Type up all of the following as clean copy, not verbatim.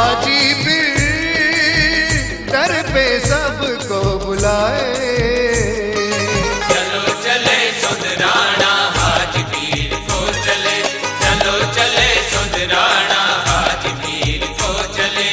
हाजी पीर दर पे सबको बुलाए। चलो चले सुधराना हाजी पीर को चले, चलो चले सुधराना हाजी पीर को चले।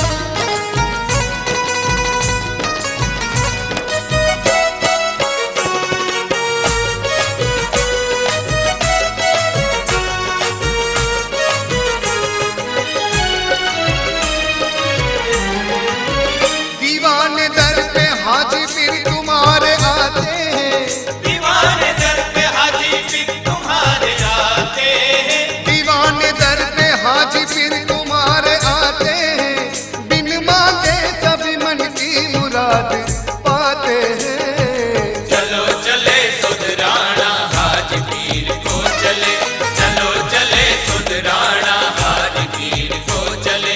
दीवाने दर पे हाजी पीर तुम्हारे आते हैं, दीवाने दर पे हाजी पीर तुम्हारे आते हैं, दीवाने दर पे हाजी पीर तुम्हारे आते हैं। बिन मांगे सभी मन की मुराद पाते हैं। चलो चले सुधराना हाजी पीर को चले, चलो चले सुधराना हाजी पीर को चले।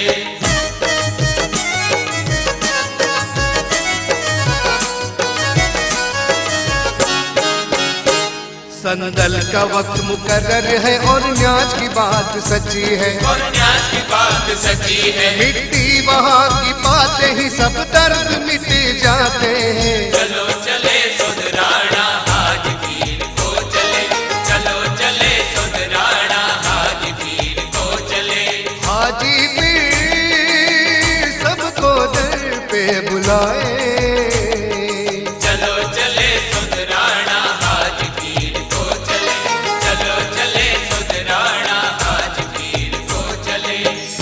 संदल का वक्त मुकर्रर है और न्याज की बात सच्ची है, और न्याज की बात सच्ची है। मिट्टी वहाँ की बातें ही सब दर्द मिट जाते हैं। चलो चले सुधराना हाजी पीर को चले, चलो चले सुधराना हाजी पीर को चले। हाजी पीर सबको दर पे बुलाए। चलो चले सुधराना हाजी पीर को चले, चलो चले सुधराना हाजी पीर को चले।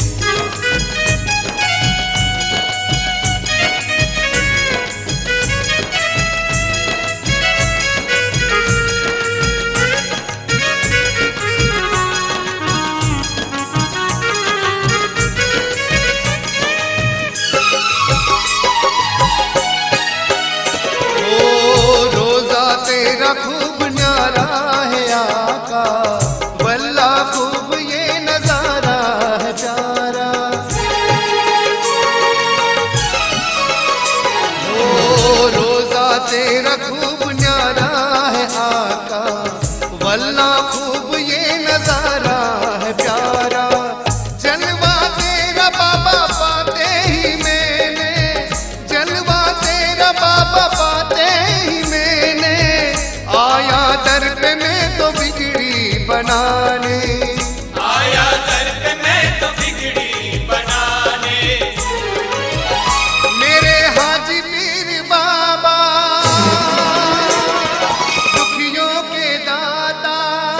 तेरा खूब न्यारा है आका, वल्ला खूब ये नजारा है प्यारा। ओ रोजा तेरा खूब न्यारा है आका, वल्ला खूब ये नजारा है प्यारा। जलवा तेरा बाबा पाते ही मैंने, जलवा तेरा बाबा पाते ही मैंने, आया दर पे मैं तो बिगड़ी बनाने, आया दर पे मैं तो बिगड़ी बनाने। मेरे हाजी पीर बाबा दुखियों के दाता,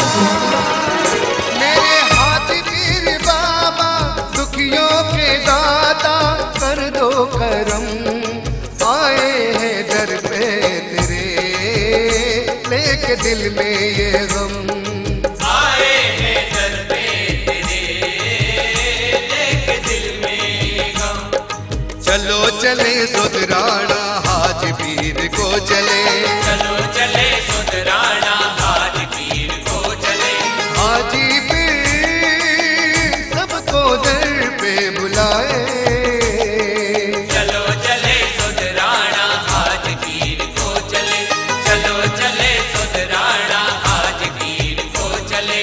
मेरे हाजी पीर बाबा दुखियों के दाता, कर दो करम आए हैं दर पे तेरे, लेके दिल में ये गम। आए हैं दर पे तेरे, लेके दिल में गम। चलो चले सुधराना हाजी पीर को चले, चलो चले सुधराना हाजी पीर को चले। हाजी पीर सबको दर पे बुलाए। चलो चले सुधराना हाजी पीर को चले, चलो चले सुधराना हाजी पीर को चले।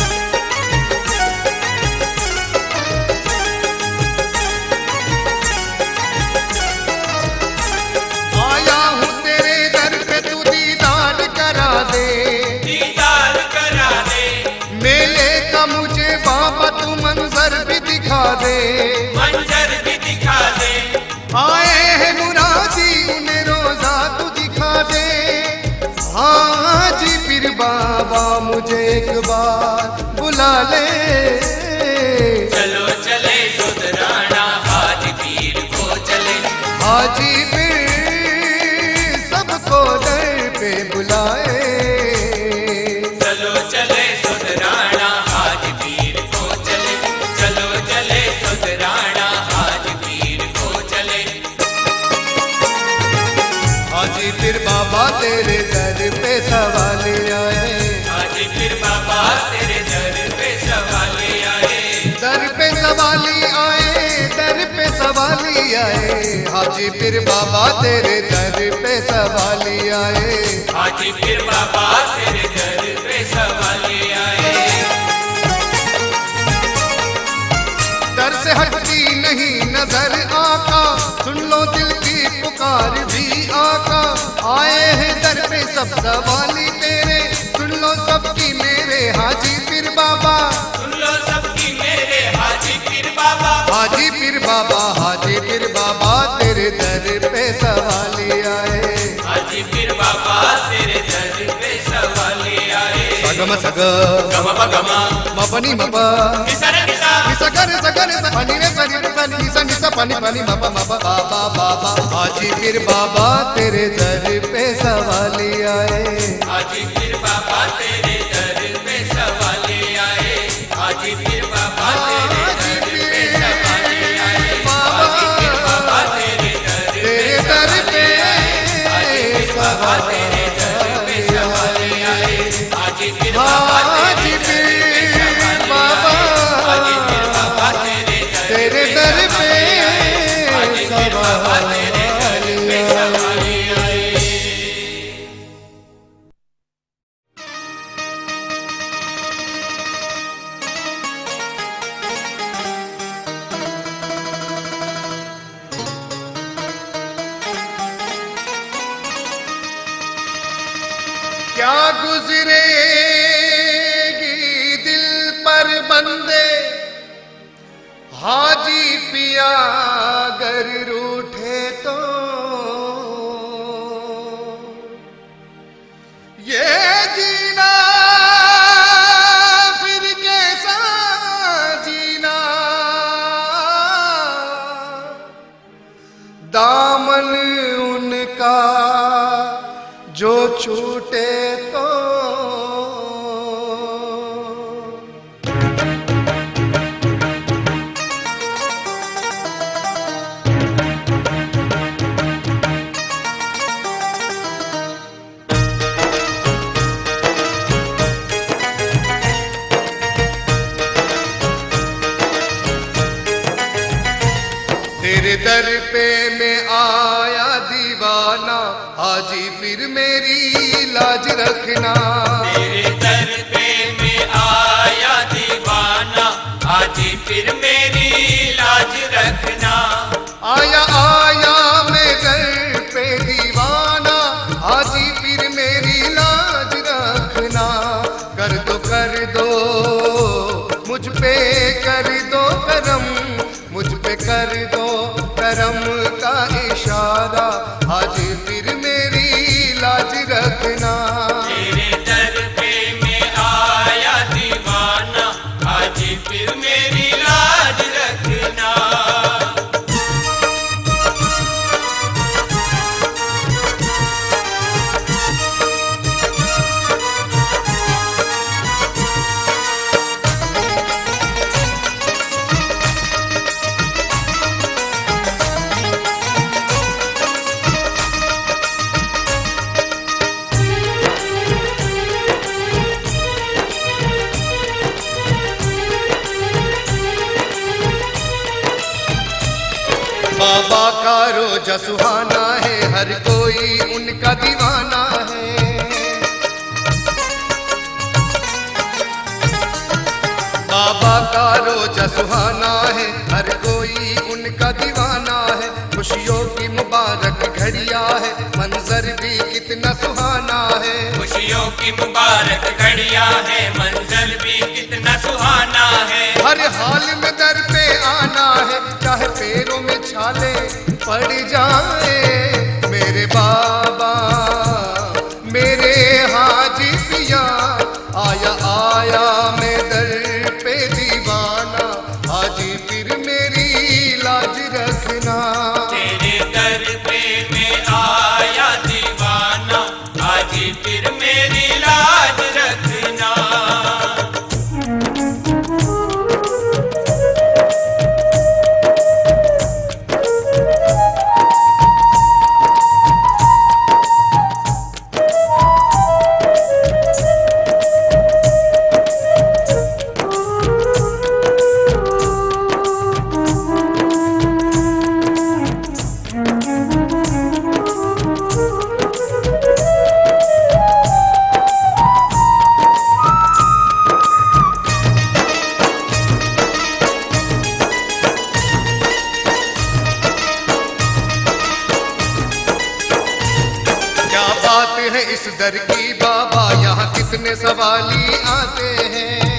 आया हूँ तेरे दर पे तू दीदार करा दे, दीदार करा दे, मेले का मुझे बाबा तू मंजर भी दिखा दे। मंजर भी दिखा दे, आए हैं मुरादी उन्हें रोजा तू दिखा दे। हाजी पीर बाबा मुझे एक बार बुला ले। चलो चले सुधराना हाजी पीर को चले। हाजी पीर सबको दर पे बुलाए। चलो चले सुधराना हाजी पीर को चले, चलो चले सुधराना हाजी पीर को चले। हाजी पीर बाबा तेरे दर पे सवाले आए, हाजी पीर बाबा तेरे दर पे सवाले आए, दर पे सवाली आए, दर पे सवाली आए। हाजी पीर बाबा तेरे दर पे सवाली आए, हाजी पीर बाबा तेरे दर पे सवाले आए। दर से हटती नहीं नजर आका, सुन लो दिल की पुकार भी आका। आए हैं दर पे सब सवाली तेरे, सुन लो सबकी मेरे हाजी पीर बाबा। सुन लो सबकी मेरे हाजी पीर बाबा। हाजी पीर बाबा, हाजी पीर बाबा, तेरे दर पे सवाली आए। हाजी पीर बाबा तेरे दर पे सवाली आए। सगम सग गम गमा मपनी मप निसर निसा निसगर सगर सनी रे सनी रे सनी निसा निसा पानी पानी मप मप बाबा बाबा। हाजी पीर बाबा तेरे दर पे सवाली आए। हाजी पीर बाबा तेरे दर पे सवाली आए। हाजी पीर बाबा तेरे दर पे सवाली आए। हाजी पीर बाबा तेरे दर पे सवाली आए। हाजी पीर बाबा हाजी पीर बाबा तेरे दर पे सवाली आए। क्या गुजरेगी दिल पर बंदे, हाजी पिया अगर रूठे तो। ये जीना फिर कैसा जीना, दामन उनका जो छूटे तो। तेरे दर पे मैं आया दीवाना, हाजी पीर मेरी लाज रखना। तेरे दर पे मैं आया दीवाना, हाजी पीर मेरी लाज रखना। आया आया मैं दर पे दीवाना, हाजी पीर मेरी लाज रखना। कर दो मुझ पे कर दो करम, मुझ पे कर दो करम का इशारा, हाजी पीर मेरी लाज रखना। तेरे दर पे मैं आया दीवाना, हाजी पीर मेरी लाज रखना। बाबा का रोजा सुहाना है, हर कोई उनका दीवाना है। बाबा का रोजा सुहाना है, हर कोई उनका दीवाना है। खुशियों की मुबारक घड़िया है, मंजर भी कितना सुहाना है। खुशियों की मुबारक घड़िया है, मंजर भी कितना सुहाना है। हर हाल में दर पे आना है, चाहे पैरों में छाले पड़ जाए। मेरे बाबा मेरे हाजी पिया, आया आया मैं दर पे दीवाना, हाजी पीर मेरी लाज रखना। तेरे दर पे मैं आया दीवाना, हाजी पीर मेरी लाज रखना। है इस दर की बाबा, यहाँ कितने सवाली आते हैं।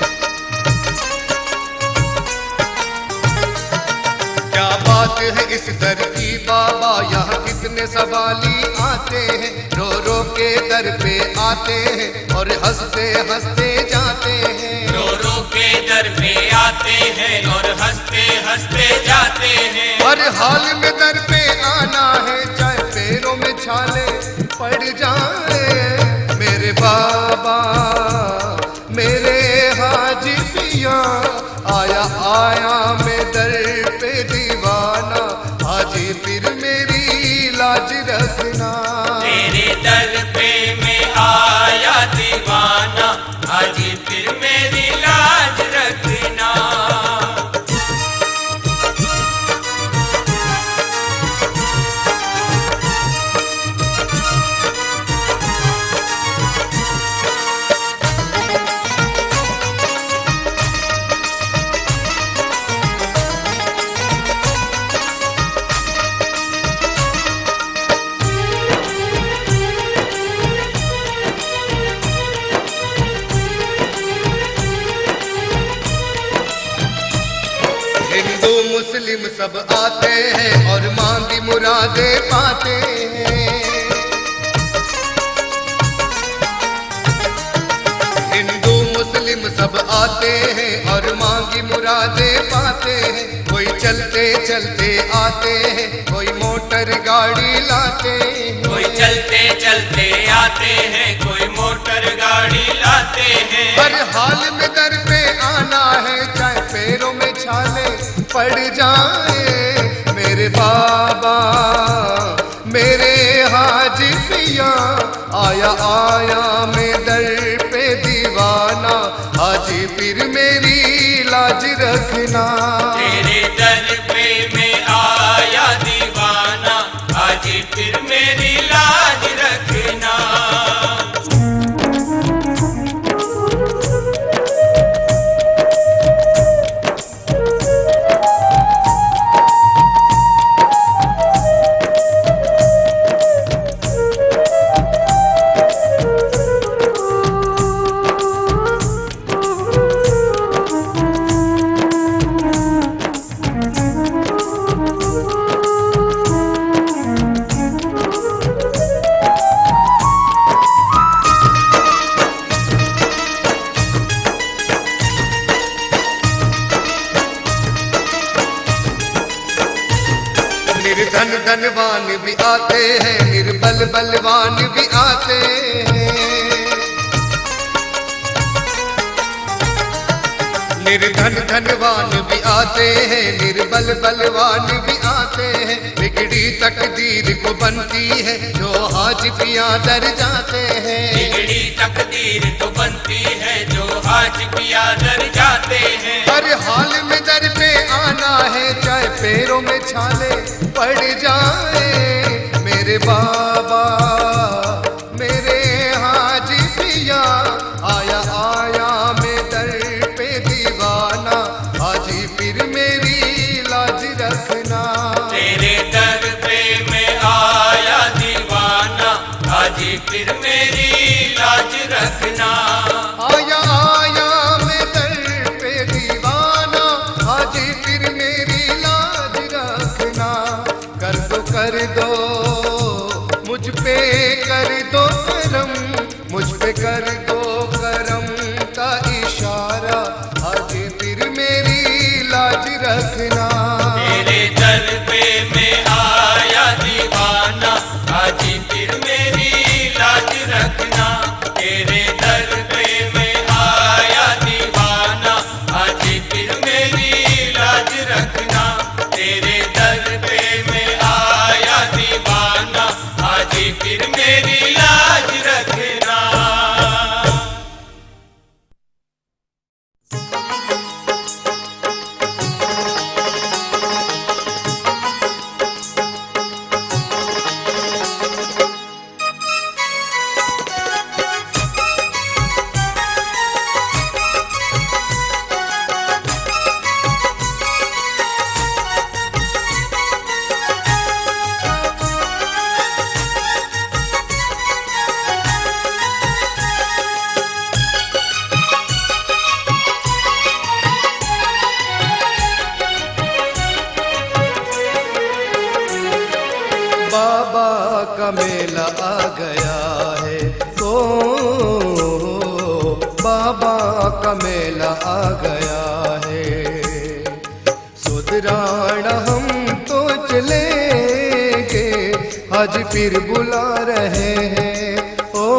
क्या बात है इस दर की बाबा, यहाँ कितने सवाली आते हैं। रो रो के दर पे आते हैं और हंसते हंसते जाते हैं। रो रो के दर पे आते हैं और हंसते हंसते जाते हैं। हर हाल में दर पे आना है, चाहे पैरों में छाले पड़ जाए। मेरे बाबा मेरे हाजी पिया, आया आया मैं दर पे दीवाना, हाजी फिर मेरी लाज रखना। तेरे दर पे मैं आया दीवाना, हाजी फिर मेरी लाज रखना। हिंदू मुस्लिम सब आते हैं और मांगी मुरादे पाते हैं। हिंदू मुस्लिम सब आते हैं और मांगी मुरादे पाते हैं। कोई चलते चलते आते हैं, कोई मोटर गाड़ी लाते हैं। कोई चलते चलते आते हैं, कोई मोटर गाड़ी लाते हैं। हर हाल में दर पे आना है, चाहे पैरों में छाले पड़ जाए। मेरे बाबा मेरे हाजी पिया, आया आया मैं दर पे दीवाना, हाजी फिर मेरी लाज रखना। तेरे दर पे मैं आया दीवाना, हाजी फिर मेरी लाज रखना। निर्धन धनवान भी आते हैं, निर्बल बलवान भी आते हैं। निर्धन धनवान भी आते हैं, निर्बल बलवान भी आते हैं। बिगड़ी तकदीर को बनती है जो हाजी पिया दर जाते हैं। बिगड़ी तकदीर तो बनती है जो हाजी पिया दर जाते हैं। हर हाल में दर पे आना है, चाहे पैरों में छाले पड़ जाए। मेरे बाबा मेरे हाजी पिया, आया आया मैं दर पे दीवाना, हाजी फिर मेरी लाज रखना। तेरे दर पे मैं आया दीवाना, हाजी फिर मेरी लाज रखना। आया आया मैं दर पे दीवाना, हाजी फिर मेरी लाज रखना। कर दो का मेला आ गया है, ओ बाबा का मेला आ गया है। सुधराना हम तो चलेंगे, आज फिर बुला रहे हैं, ओ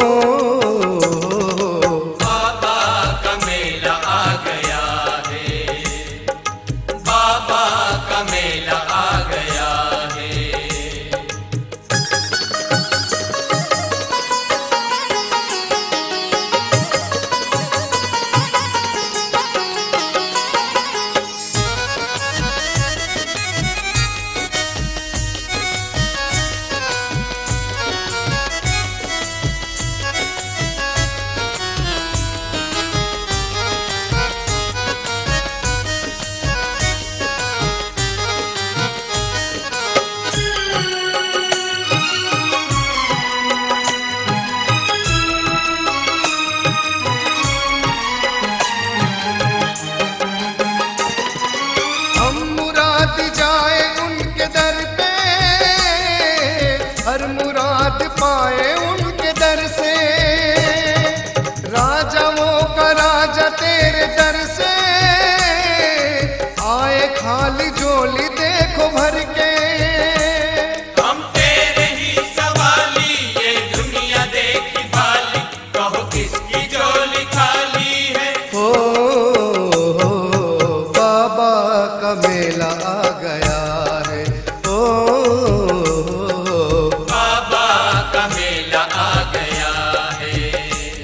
बाबा का मेला आ गया है, बाबा का मेला आ गया है। जाए उनके दर पे, हर मुराद पाए उनके दर से। राजाओं का राजा तेरे दर से, आए खाली झोली देखो भर के। हम तेरे ही सवाली, ये दुनिया देखी भाली, कहो किसकी झोली खाली है। बाबा का मेला आ गया है, ओ बाबा का मेला आ गया है।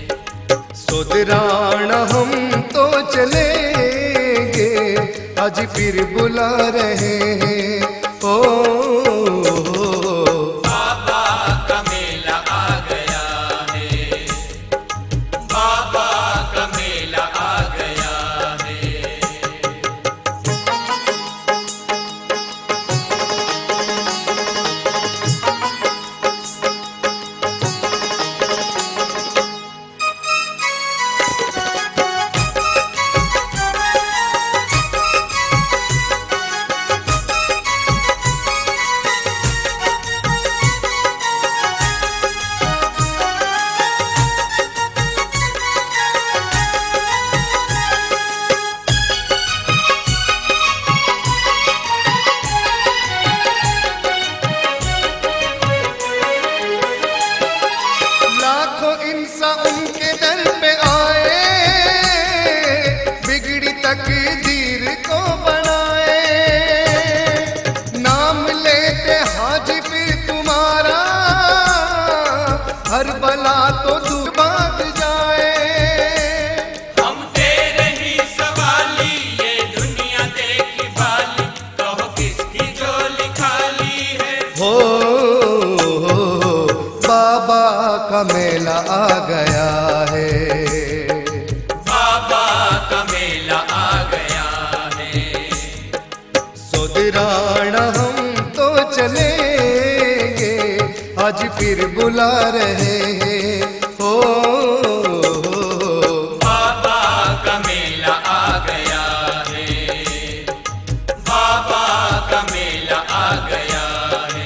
सुधराना हम तो चलेंगे, आज फिर बुला रहे हैं, ओ बाबा का मेला आ गया है, बाबा का मेला आ गया है। उनके दर पे आए, बिगड़ी तकदीर को बनाए। नाम लेते हाजी पीर तुम्हारा, हर बला तो दूर भाग जाए। हम तेरे ही सवाली, ये दुनिया देखी भाली, कहो किसकी झोली खाली है। हो बाबा का मेला आ गया है, बाबा का मेला आ गया है। सुधराना हम तो चलेंगे, आज फिर बुला रहे हैं, ओ बाबा का मेला आ गया है, बाबा का मेला आ गया है।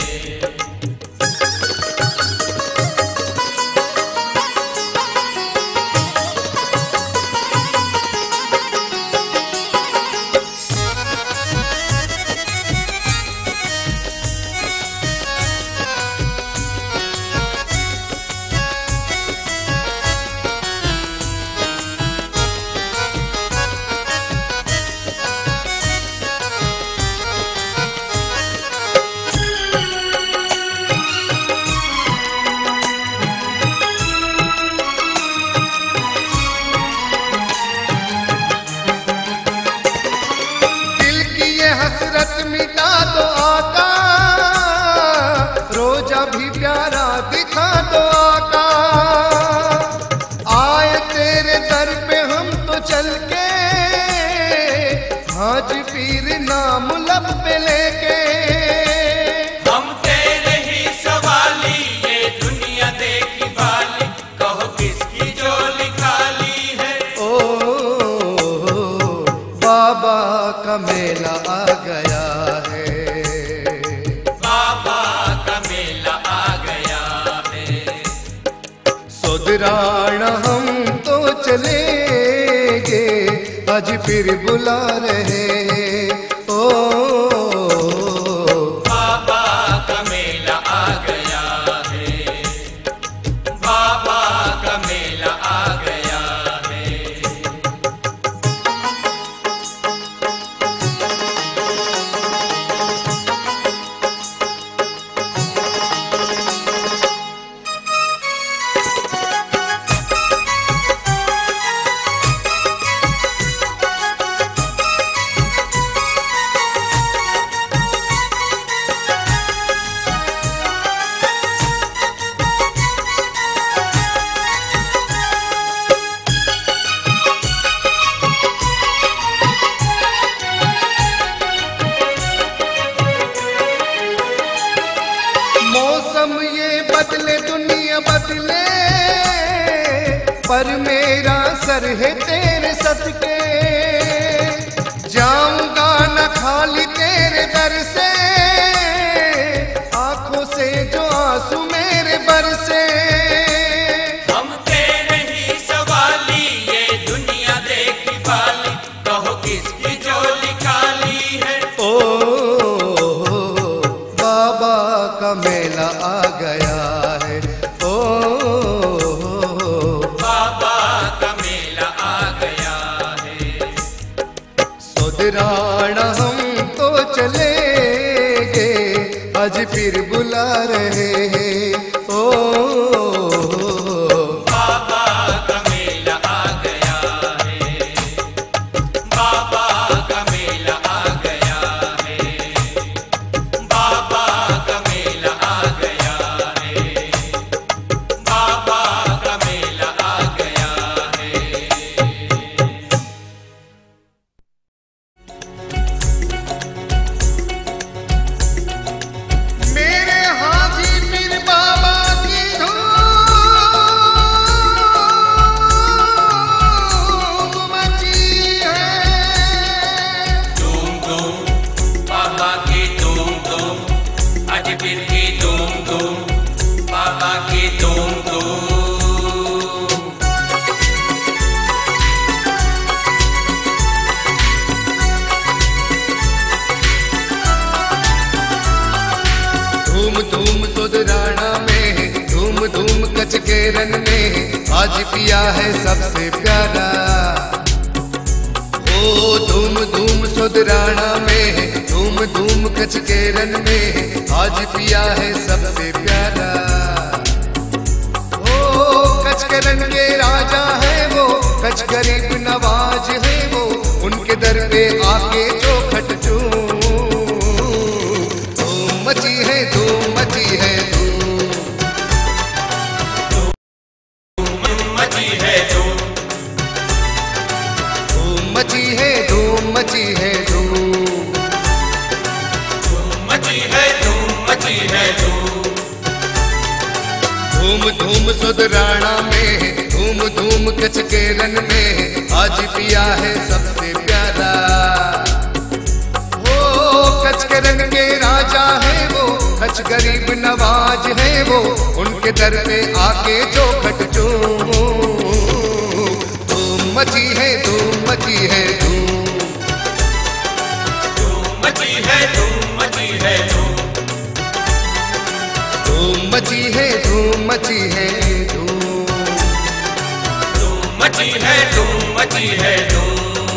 हसरत मिटा दो आका, रोजा भी प्यारा दिखा दो आका। आए तेरे दर पे हम तो चल के, हाजी पीर नाम लब पे लेके। हम तेरे ही सवाली, ये दुनिया देखी भाली, कहो किसकी झोली खाली है। ओ बाबा का मेला आ गया है, बाबा का मेला आ गया सुधराना हम तो चलेंगे, आज फिर बुला रहे ओ बाबा का मेला आ गया है, बाबा का मेला आ गया है। मौसम ये बदले दुनिया बदले, पर मेरा सर है तेरे सदके। जाऊंगा न खाली तेरे दर से, आंखों से जो आंसू मेरे बरसे। हम तेरे ही सवाली, ये दुनिया देखी बाली, कहो किसकी झोली खाली है। ओ बाबा का मेला आ गया है, ओ बाबा का मेला आ गया है। सुधराना हम तो चलेंगे, आज फिर बुला रहे ओ बाबा का मेला आ गया है, बाबा का मेला आ गया है, बाबा का मेला आ गया है, बाबा का मेला आ गया है। मेरे हाजी पीर बाबा की धूम मची है। धूम धूम बाबा की धूम धूम, आज फिर की धूम धूम, बाबा की धूम धूम। धूम धूम सुधराना में, धूम धूम कच के रन में, आज पिया है सबसे प्यारा। ओ धूम धूम सुधराना में, धूम धूम कच के रन में, आज पिया है सबसे प्यारा। ओ कच के रन के राजा है वो, कच गरीब नवाज है वो, उनके दर पे आके जो खट मची है धूम मची है धूम। धूम मची है धूम, धूम मची है धूम मची है धूम। धूम मची है धूम मची है धूम। धूम धूम सुधराना में, धूम धूम कच के रन में, आज पिया है सबसे प्यारा। ओ कच के रन के राजा है वो, कच गरीब नवाज है वो, उनके दर पे आके जो खट धूम मची है धूम मची है धूम। धूम मची है धूम मची है धूम। धूम मची है धूम मची है धूम। धूम मची है धूम मची है धूम।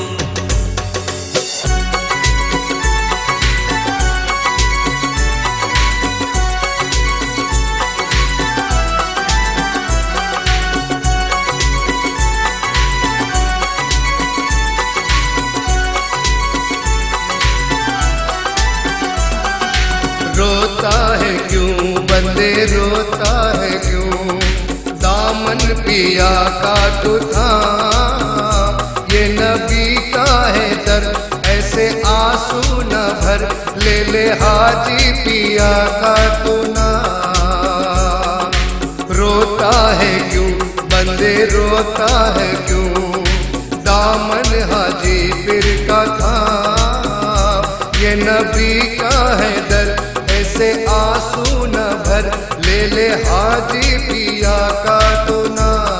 रोता है क्यों बंदे रोता है क्यों, दामन पिया का तो था। ये नबी का है दर, ऐसे आंसू न भर, ले ले हाजी पिया का तो ना। रोता है क्यों बंदे रोता है क्यों, दामन हाजी पीर का था। ये नबी का है दर, ऐसे आंसू न भर, ले ले हाजी पिया का तो ना।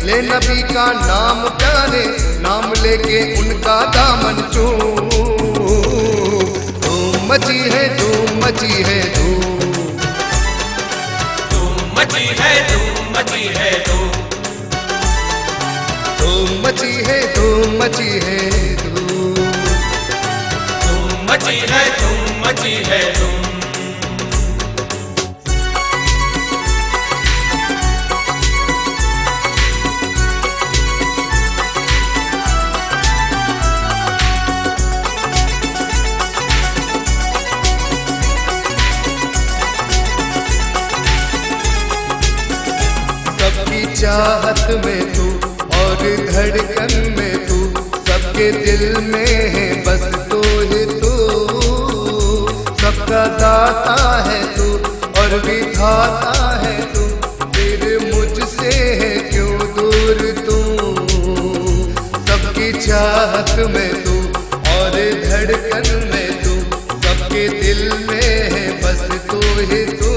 ले नबी का नाम प्यारे, नाम लेके उनका दामन चूम। धूम मची है, धूम मची है, धूम मची है, धूम मची है, धूम मची है, धूम मची है, धूम मची है, धूम मची है, धूम। सबकी चाहत में तू और धड़कन में तू, सबके दिल में है बस तू ही तू। सबका दाता है तू और विधाता है तू, फिर मुझसे है क्यों दूर तू। सबकी चाहत में तू और धड़कन में तू, सबके दिल में है बस तू ही तू।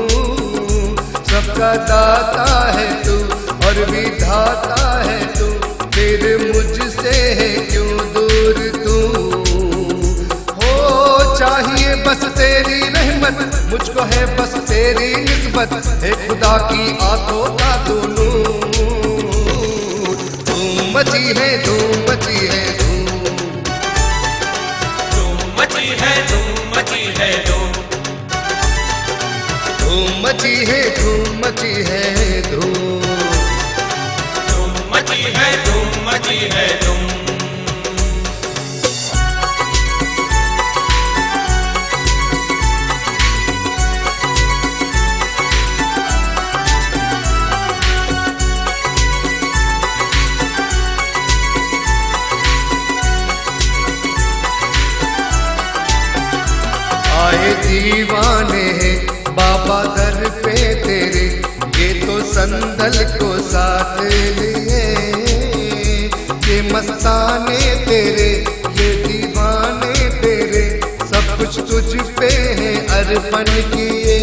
सबका दाता है तू और विधाता है तू, फिर मुझसे है क्यों दूर तू। हो चाहिए बस तेरी रहमत, मुझको है बस तेरी निस्बत, है खुदा की आंखों का तू नूर। धूम मची है, धूम मची है, धूम मची है, धूम मची है, धूम मची है, धूम मची है, धूम मची है, धूम मची है, धूम। आए दीवाने हैं बाबा दर पे तेरे, ये तो संदल को साथ लिए। ये मस्ताने तेरे, ये दीवाने तेरे, सब कुछ तुझ पे है अर्पण किए।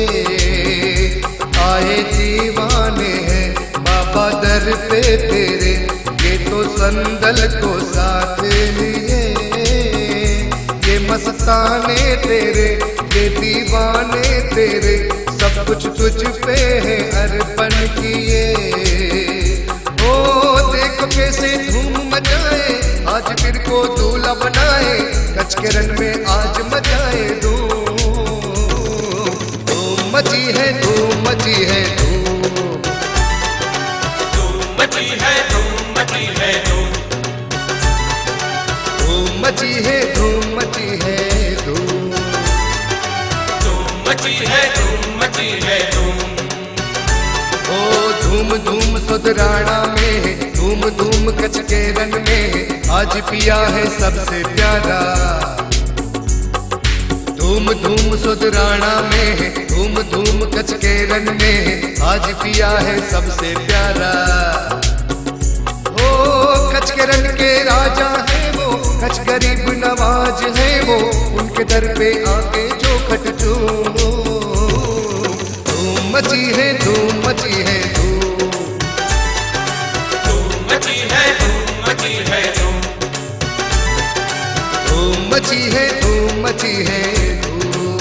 आए दीवाने हैं बाबा दर पे तेरे, ये तो संदल को साथ लिए। ये मस्ताने तेरे, ये दीवाने तेरे, सब कुछ तुझ पे है अर्पण किए। ओ देखो कैसे धूम मचाए, आज फिर को दूल्हा बनाए, कच के रन में आज मचाए धूम। धूम मची है, धूम मची है, धूम मची है, धूम मची है, धूम मची है, धूम मची है, धूम मची है, धूम मची है, धूम। ओ धूम धूम सुधराना में, धूम धूम कच के रन में, आज पिया है सबसे प्यारा। धूम धूम सुधराना में, धूम धूम कच के रन में, आज पिया है सबसे प्यारा। ओ कच के रन के राजा है वो, कच गरीब नवाज है वो, उनके दर पे आके जो खट चूम। धूम मची है, धूम मची है, धूम मची है, धूम मची है, धूम मची है, धूम मची है, धूम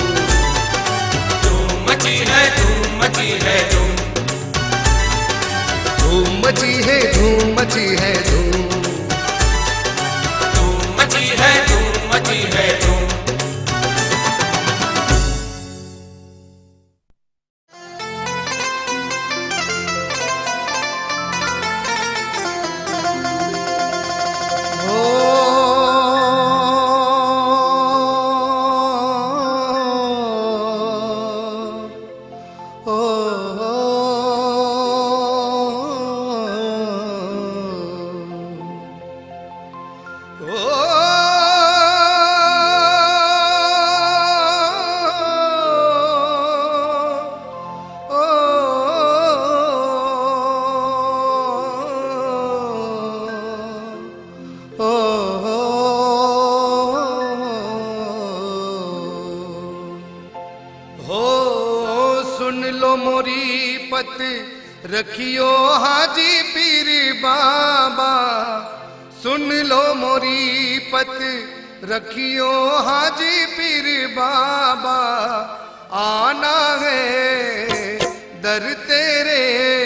मची है, धूम मची है, धूम मची है, धूम मची है, धूम मची है, धूम मची है, धूम। सुन लो मोरी पत रखियो हाजी पीर बाबा सुन लो मोरी पत, रखियो हाजी पीर बाबा आना है दर तेरे,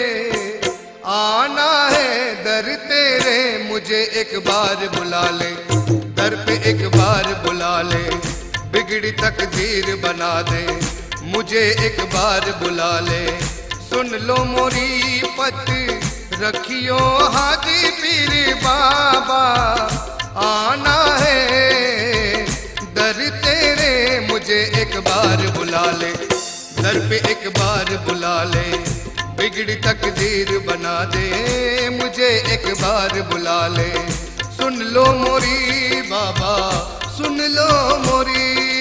आना है दर तेरे, मुझे एक बार बुला ले, दर पे एक बार बुला ले, बिगड़ी तकदीर बना दे, मुझे एक बार बुला ले, सुन लो मोरी पत, रखियो हाजी पीर बाबा आना है दर तेरे, मुझे एक बार बुला ले, दर पे एक बार बुला ले, बिगड़ी तकदीर बना दे, मुझे एक बार बुला ले, सुन लो मोरी बाबा सुन लो मोरी।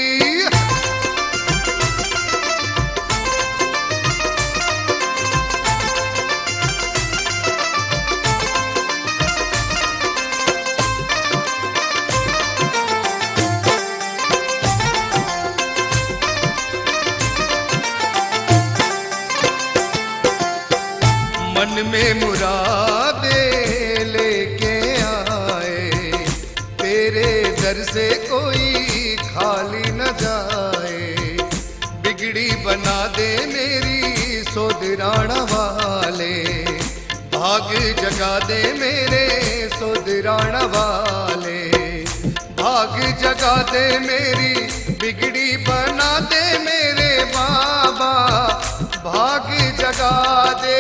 मन में मुरादे लेके आए, तेरे दर से कोई खाली न जाए, बिगड़ी बना दे मेरी सोदराना वाले, भाग जगा दे मेरे सोदराना वाले, भाग जगा दे मेरी, बिगड़ी बना दे मेरे बाबा, भाग जगा दे,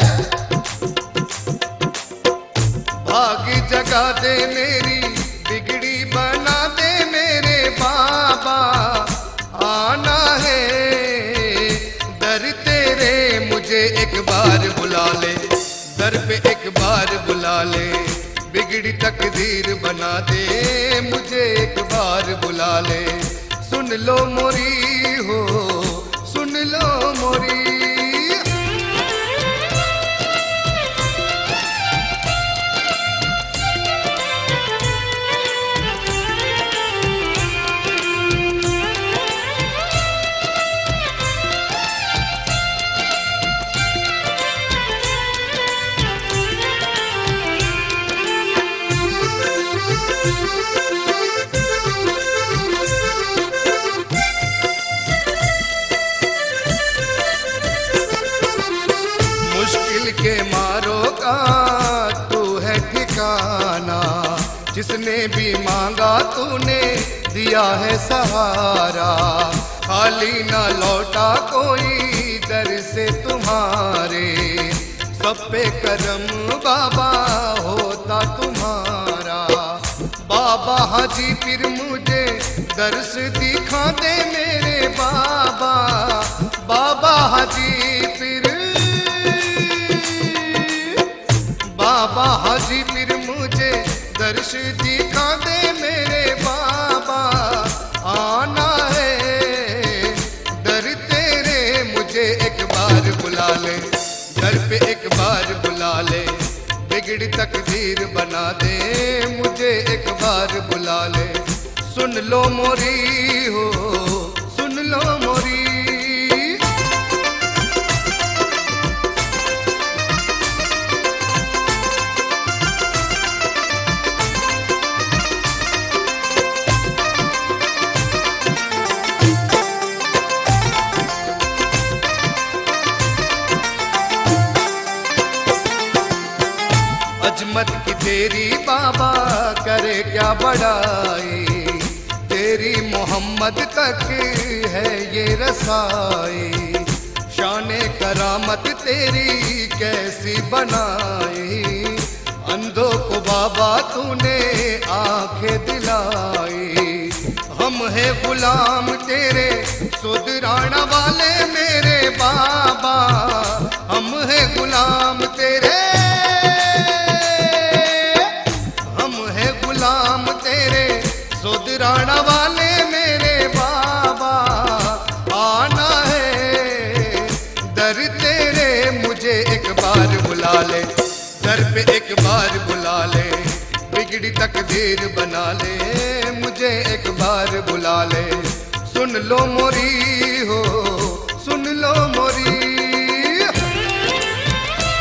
भाग जगा दे मेरी, बिगड़ी बना दे मेरे बाबा, आना है दर तेरे, मुझे एक बार बुला ले, दर पे एक बार बुला ले, बिगड़ी तकदीर बना दे, मुझे एक बार बुला ले, सुन लो मोरी हो सुन लो मोरी। मुश्किल के मारों का तू है ठिकाना, जिसने भी मांगा तूने दिया है सहारा, खाली ना लौटा कोई दर से तुम्हारे, सब पे करम बाबा होता तुम्हारा, बाबा हाजी फिर मुझे दर्श दिखा दे मेरे बाबा, बाबा हाजी फिर, बाबा हाजी फिर मुझे दर्श दिखा दे मेरे बाबा, आना है दर तेरे, मुझे एक बार बुला ले, दर पे एक बार बुला ले, बिगड़ी तकदीर बना दे, मुझे एक बार बुला ले, सुन लो मोरी हो सुन लो मोरी। अजमत की तेरी बाबा करे क्या बड़ाई, तेरी मोहम्मद तक है ये रसाई, शाने करामत तेरी कैसी बनाई, अंधों को बाबा तूने आंखें दिलाई, हम है गुलाम तेरे सुधराना वाले मेरे बाबा, हम है गुलाम तेरे, गुलाम तेरे सुधराना वाले मेरे बाबा, आना है दर तेरे, मुझे एक बार बुला ले, दर पे एक बार बुला ले, बिगड़ी तकदीर बना ले, मुझे एक बार बुला ले, सुन लो मोरी हो सुन लो मोरी।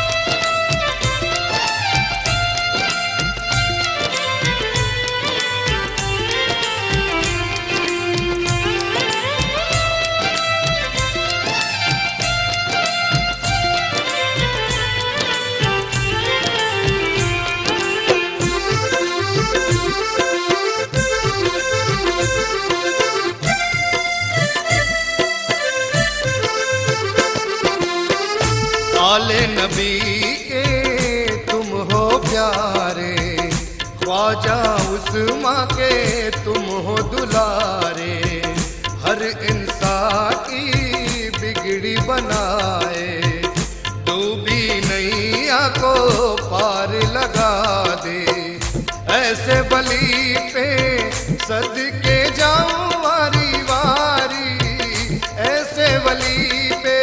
के तुम हो दुलारे, हर इंसान की बिगड़ी बनाए, डूबी नैया को पार लगा दे। ऐसे वली पे सदके जाऊं वारी वारी, ऐसे वली पे,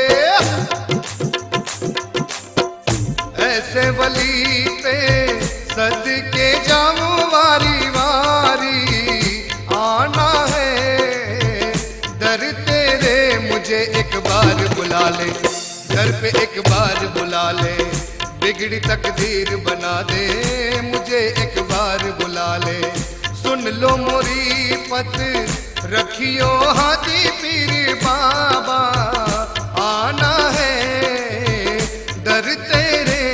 ऐसे वली पे सदके जाऊं वारी वारी। आना है दर तेरे, मुझे एक बार बुला ले, दर पे एक बार बुला ले, बिगड़ी तकदीर बना दे, मुझे एक बार बुला ले। सुन लो मोरी पत रखियो हाथी पीर बाबा, आना है दर तेरे,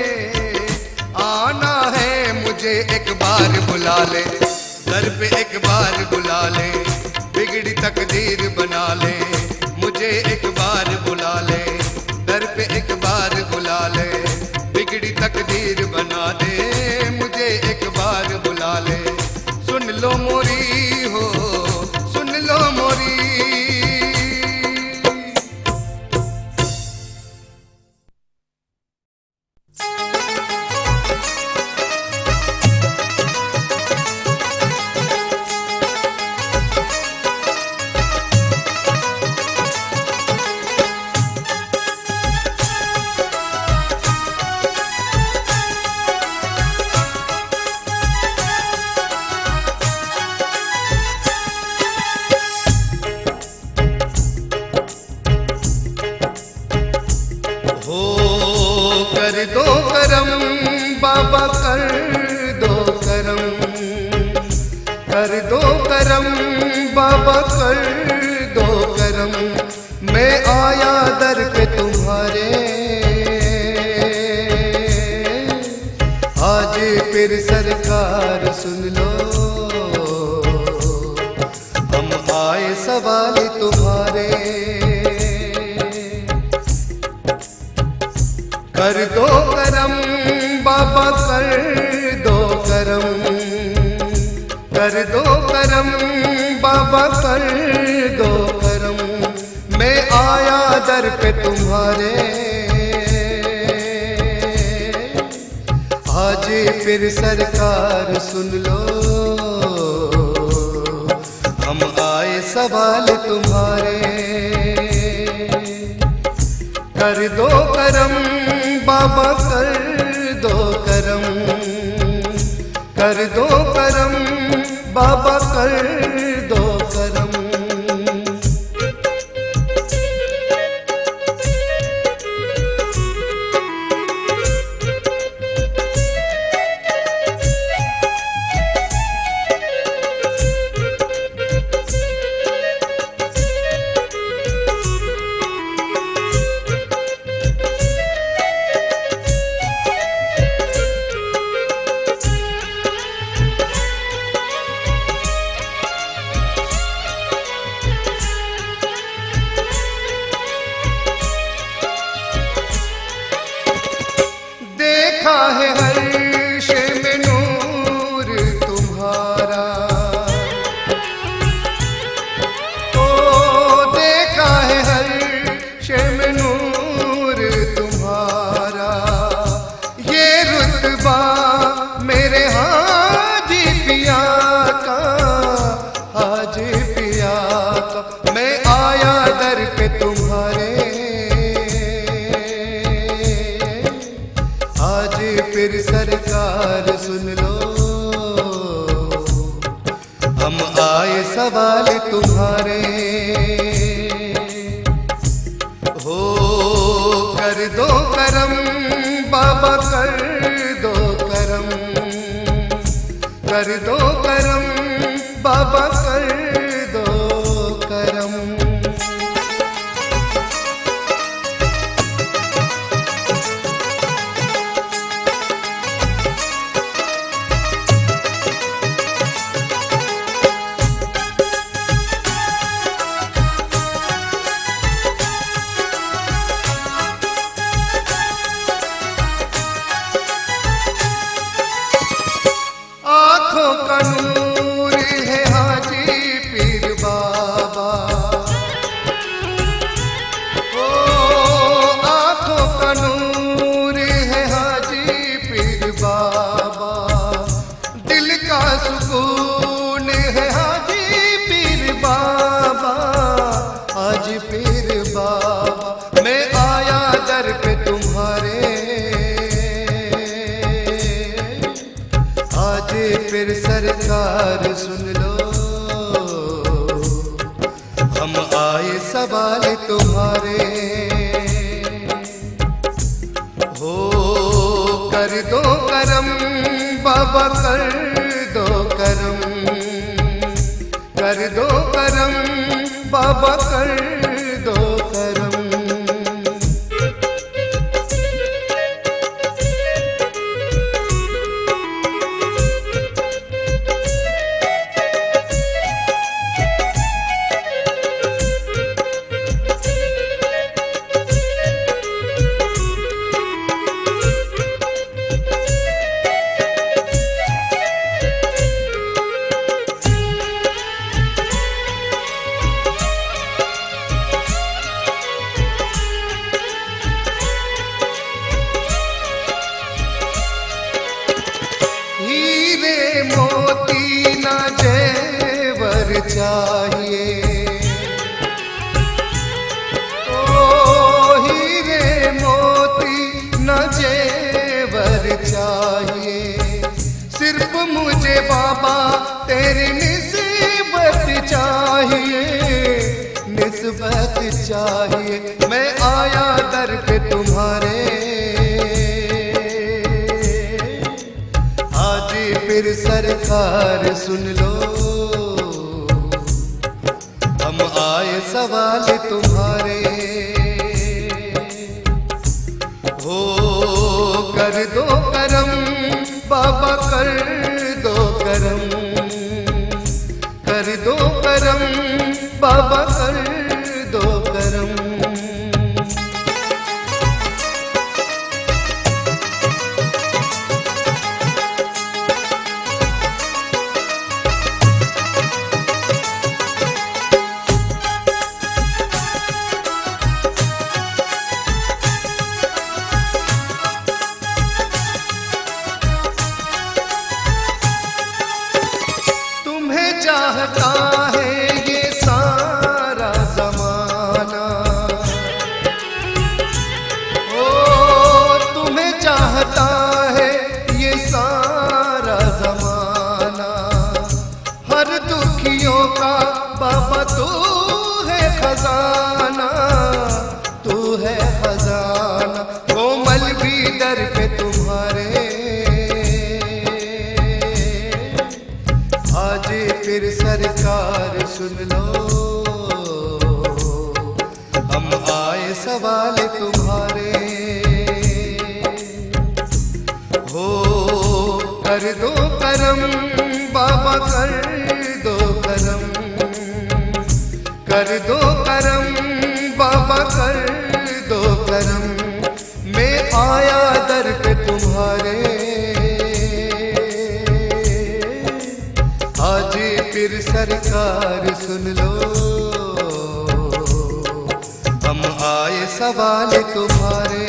आना है, मुझे एक बार बुला ले, दर पे एक बार बुला ले, बिगड़ी तकदीर बना ले, मुझे एक बार बुला ले, दर पे एक बार बुला ले, बिगड़ी तकदीर बना दे, मुझे एक बार बुला ले। सुन लो मोरी हो, सुन लो मोरी। कर दो करम बाबा, कर दो करम, कर दो करम बाबा, कर दो करम। मैं आया दर पे तुम्हारे, आज फिर सरकार सुन लो, हम आए सवाल तुम्हारे। कर दो करम बाबा, कर दो करम, कर दो करम बाबा, कर दो करम। मैं आया दर पे तुम्हारे, आज फिर सरकार सुन लो, हम आए सवाल तुम्हारे। कर दो करम बाबा, कर दो करम, कर दो करम बाबा, कर दो करम। देखा है हर शे में नूर तुम्हारा, ओ देखा है हर शे में नूर तुम्हारा। ये रुतबा मेरे हाजी पिया का, हाजी पिया का। मैं आया दर पे तुम्हारे, फिर सरकार सुन लो, हम आए सवाल तुम्हारे। हो कर दो करम बाबा, कर दो करम, कर दो करम बाबा, कर दो करम। आँखों का सुन लो, हम आए सवाल तुम्हारे। हो कर दो करम बाबा, कर दो करम, कर दो करम बाबा, कर दो करम। चाहिए ओ हीरे मोती न जेवर चाहिए, सिर्फ मुझे बाबा तेरी निस्बत चाहिए, निस्बत चाहिए। मैं आया दर पे तुम्हारे, आज फिर सरकार सुन लो, हम आए सवाल तुम्हारे। हो कर दो करम बाबा, कर दो करम, कर दो करम बाबा, कर दो करम। चाहता है ये सारा जमाना, ओ तुम्हें चाहता है ये सारा जमाना, हर दुखियों का बाबा तू है खजाना, तू है खजाना। कोमल भी दर पे तुम्हारे, आज फिर सरकार सुन लो, हम आए सवाल तुम्हारे। हो कर दो करम बाबा, कर दो करम, कर दो करम बाबा, कर दो करम। मैं आया दर पे तुम्हारे, आज फिर सरकार सुन लो, हम आए सवाल तुम्हारे,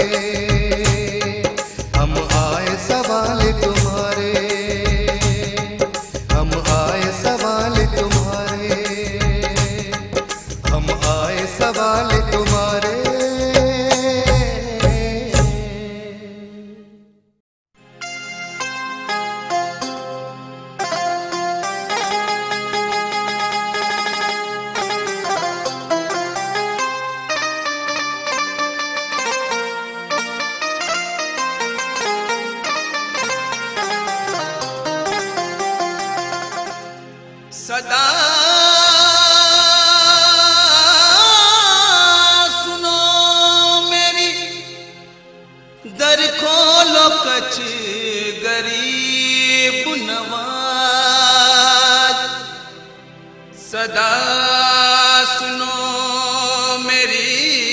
हम आए सवाल तुम्हारे, हम आए सवाल तुम्हारे, हम आए सवाल तुम्हारे। सदा सुनो मेरी, दर खोलो कछ गरीब नवाज। सदा सुनो मेरी,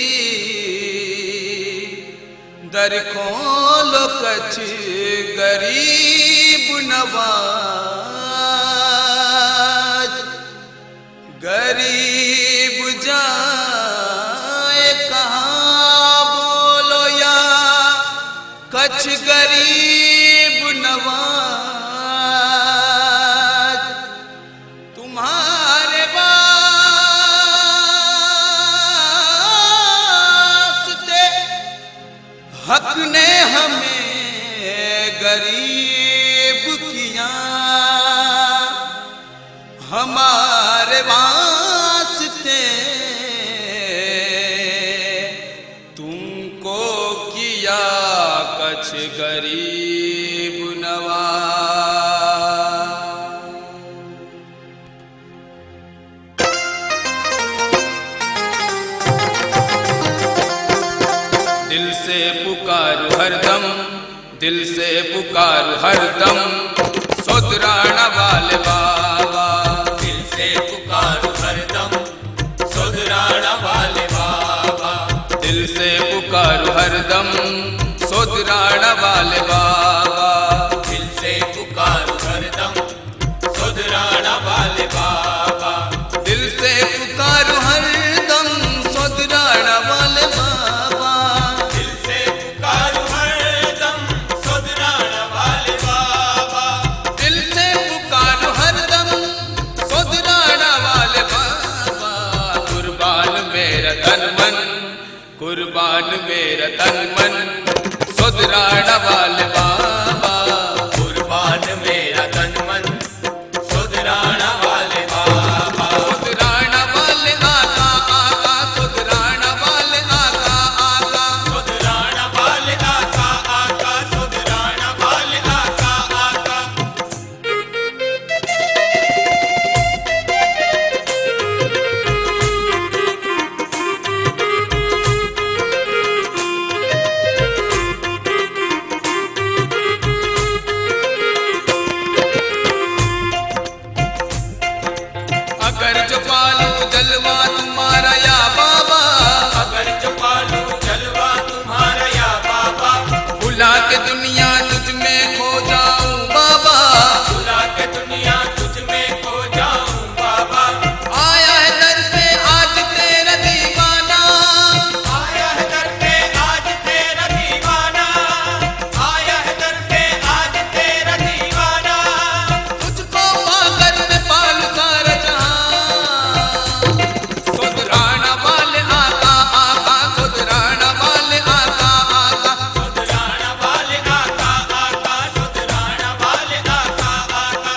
दर खोलो कछ गरीब नवाज। गरीब जाए कहाँ बोलो या कछ गरीब नवाज। तुम्हारे वास्ते हक ने हमें गरीब किया। हमारे वास्ते तुमको किया कछ गरीब नवाज। दिल से पुकारू हरदम, दिल से पुकारू हरदम, सुधराना वाले बाबा। दिल से पुकारू हरदम, सुधराना वाले बाबा। दिल से पुकारू हरदम, सुधराना वाले बाबा। दिल से पुकारू हरदम, सुधराना वाले बाबा। दिल से पुकारू हरदम, सुधराना वाले बाबा। दिल से पुकारू हरदम, सुधराना वाले बाबा। दिल से पुकारू हरदम, सुधराना वाले बाबा। कुर्बान मेरा तन मन, कुर्बान मेरा तन मन, सुधराना वाले बाबा। कुर्बान मेरा तन मन, सुधराना वाले बाबा। सुधराना वाले आका आका, सुधराना वाले आका आका। सुधराना वाले आका आका, सुधराना वाले आका आका। अगर जो पालू जलवा तुम्हारा या बाबा, अगर जो पालू जलवा तुम्हारा या बाबा। भुला के दुनिया तुझ में खो जाऊं बाबा। भुला के दुनिया तुझ में खो जाऊं बाबा। आया है दर पे आज तेरा दीवाना, आया है दर पे आज तेरा दीवाना। आया है दर पे आज तेरा दीवाना। तुझको पाकर मैं पालू सारा जहां। सुधराना वाले आका आका, सुधराना वाले आका आका। सुधराना वाले आका आका, सुधराना वाले आका आका।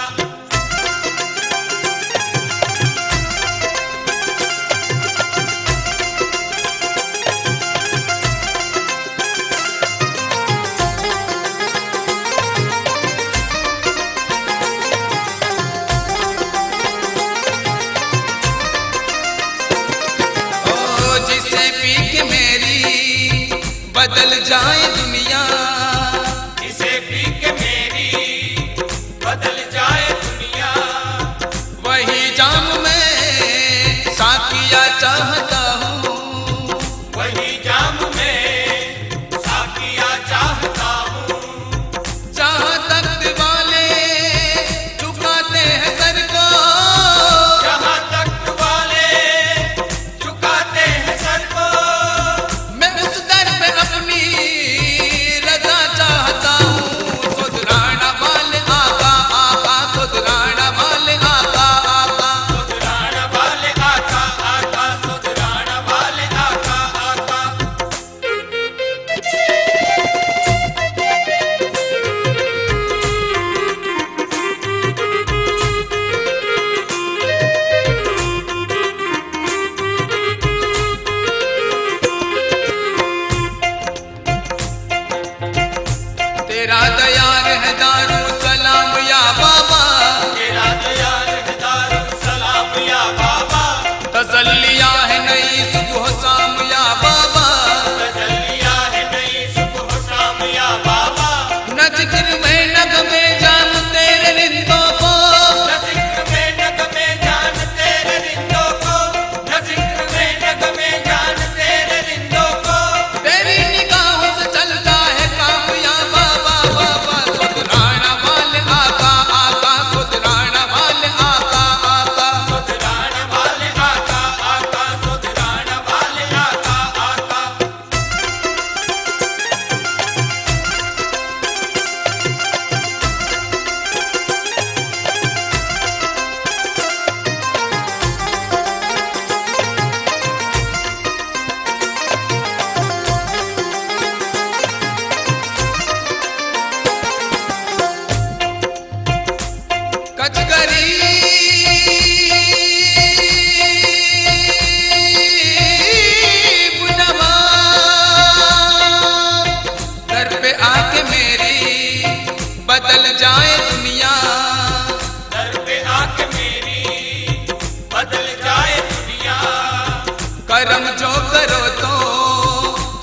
ओ जिसे पी के मेरी बदल जाए दुनिया, इसे पी के मेरी बदल जाए दुनिया। वही जाम में साकिया चाहता हूँ। वही जाम में साकिया चाहता हूँ। जहाँ तख्त वाले झुकाते हैं सर को, जहाँ तख्त वाले झुकाते हैं सर को। मैं उस दर पे अपनी रजा चाहता हूँ। सुधराना वाले आका आका, सुधराना वाले आका आका। सुधराना वाले आका आका, सुधराना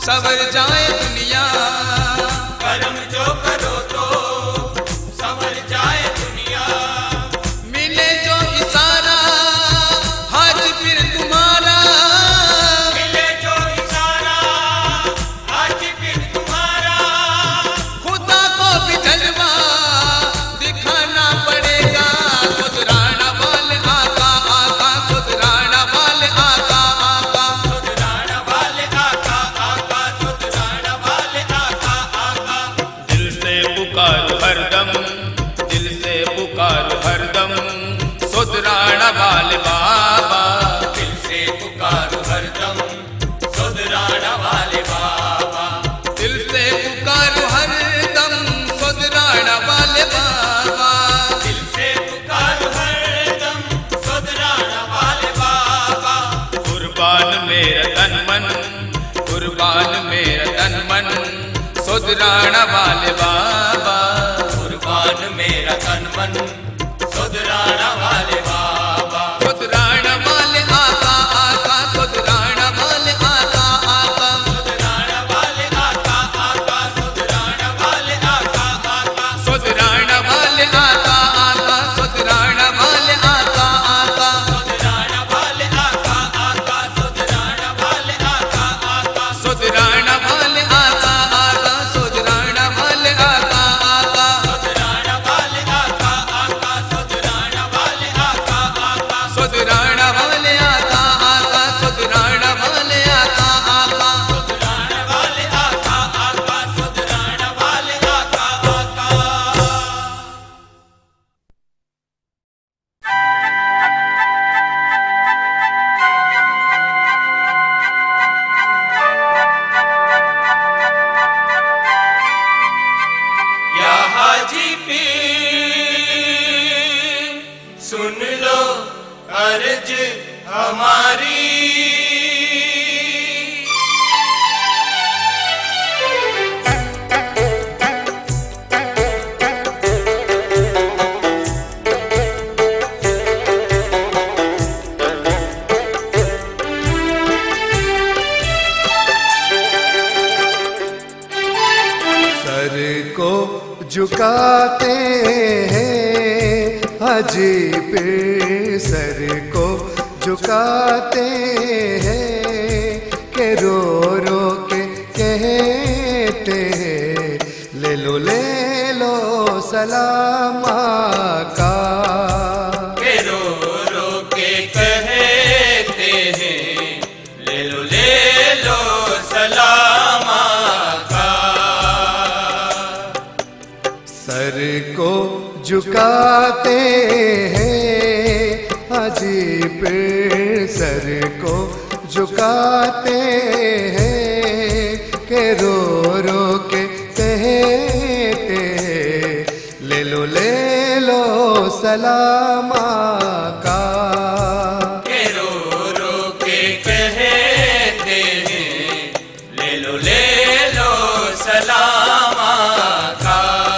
सवर जाए दुनिया। कर्म जो करो तो संवर जाए दुनिया। मिले जो इशारा हाथ फिर तुम्हारा। मिले जो इशारा आज फिर तुम्हारा। खुदा को भी जलवा दिखाना पड़ेगा। खुदराना वाले आका आका, खुदराना वाले आका आका। सुधराना वाले आका आका, सुधराना वाले आका आका। दिल से पुकारो हरदम, दिल से पुकारो हरदम, सुधराना वाले बाबा। दिल से पुकारो हरदम, सुधराना वाले बाबा। दिल से पुकारो हरदम, सुधराना वाले बाबा। दिल से पुकारो हरदम, सुधराना वाले बाबा। कुर्बान मेरा तन मन, कुर्बान मेरा तन मन, सुधराना वाले बाबा। कुर्बान मेरा तन मन, सुधराना वाले बाबा। सुधराना वाले आका आका, सुधराना वाले आका आका। सुधराना वाले आका आका, सुधराना वाले आका आका। सुधराना वाले आका आका, सुधराना वाले आका आका। सुधराना वाले आका आका, सुधराना वाले आका आका। सुधराना वाले आका आका, सुधराना वाले आका आका। सुधराना वाले आका आका, सुधराना वाले आका आका। सुधराना वाले आका आका, सुधराना वाले आका आका। सुधराना वाले आका आका, सुधराना वाले आका आका। या हाजी पीर सुन लो अर्ज हमारी। सर को झुकाते हैं हाजी पीर, सर को झुकाते हैं के रो रो के कहते हैं ले लो सलाम का। के रो रो के कहते हैं ले लो सलाम का। सर को झुकाते हैं हाजी पीर, सर को झुकाते हैं के रो रो के कहते हैं ले लो सलाम का। के रो रो के कहते हैं ले लो सलाम का।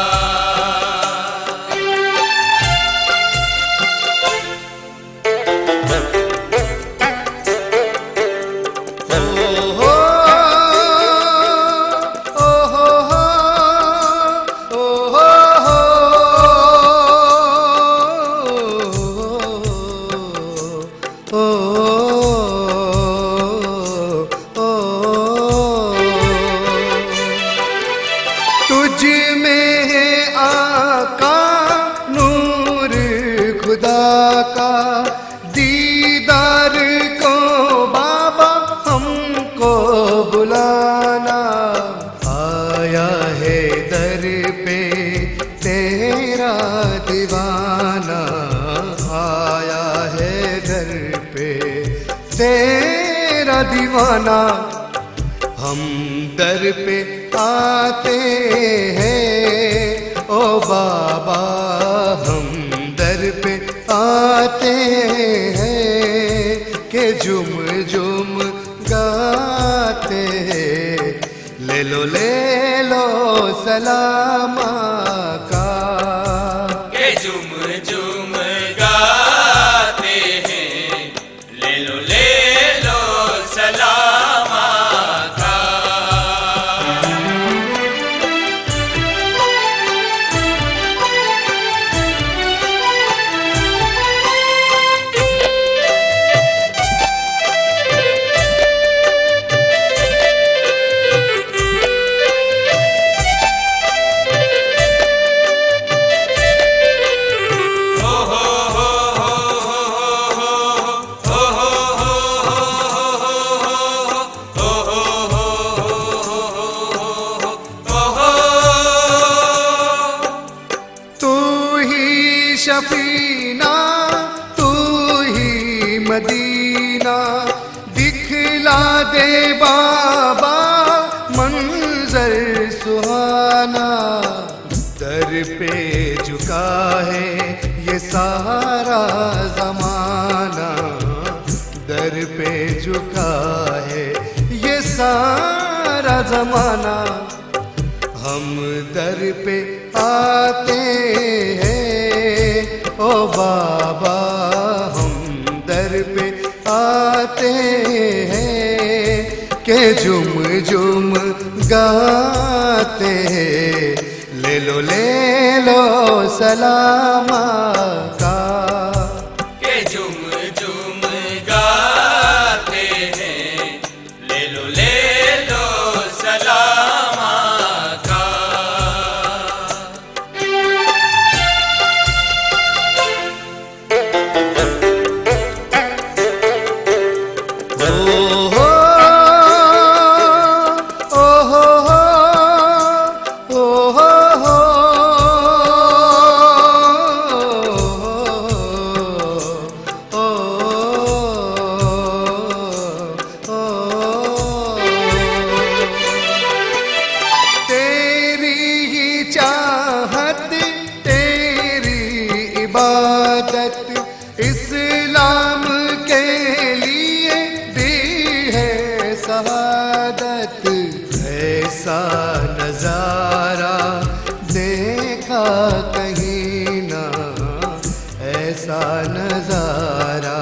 तुझ में है आका नूर खुदा का, दीदार को बाबा हमको बुलाना। आया है दर पे तेरा दीवाना, आया है दर पे तेरा दीवाना। हम दर पे आते हैं ओ बाबा, हम दर पे आते हैं के झुम झुम गाते हैं ले लो सलाम का। के झुम झुम गाते हैं ले लो सलाम का। मदीना दिखला दे बाबा मंजर सुहाना। दर पे झुका है ये सारा जमाना, दर पे झुका है ये सारा जमाना। हम दर पे आते हैं ओ बाबा, हम दर पे आते हैं के झुम झुम गाते हैं। ले लो सलामा का, के झुम झुम गाते हैं, ले लो सलामा का। इस्लाम के लिए दी है शहादत। ऐसा नजारा देखा कहीं ना, ऐसा नजारा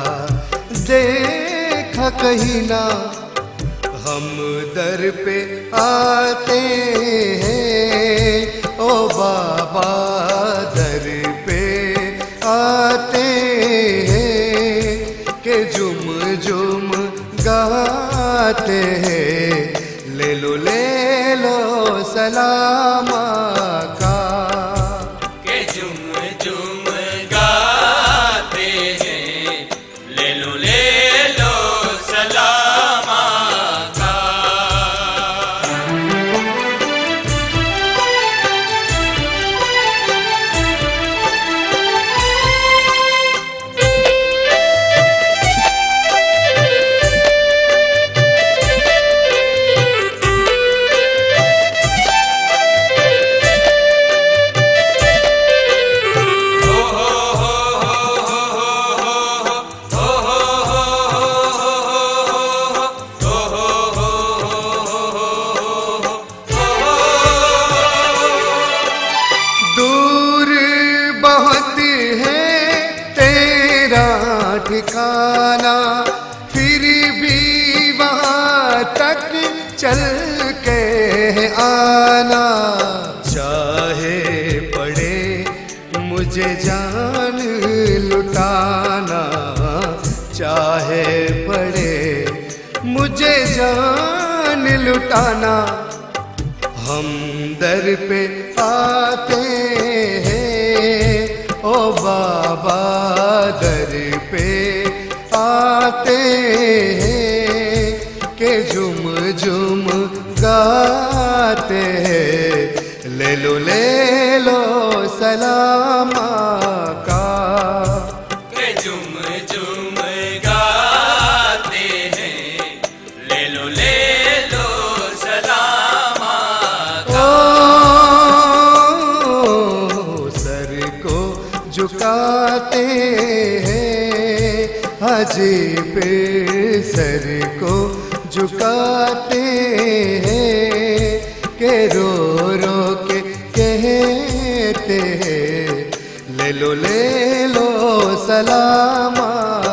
देखा कहीं ना। हम दर पे आते हैं ओ बाबा, दर पे आते हैं के झुम झुम गाते हैं। ले लो सलामा का, के झुम झुम गाते हैं, ले लो सलामा का। ठिकाना फिर भी वहाँ तक चल के आना। चाहे पड़े मुझे जान लुटाना, चाहे पड़े मुझे जान लुटाना। हम दर पे आते हैं ओ बाबा, दर पे आते हैं के झुम झुम गाते हैं। ले लो सलामा का, के झुम झुम गाते हैं, ले लो सलामा का। ओ सर को झुकाते हैं हाजी पे, सर को झुकाते हैं के रो के कहते हैं। ले लो सलामा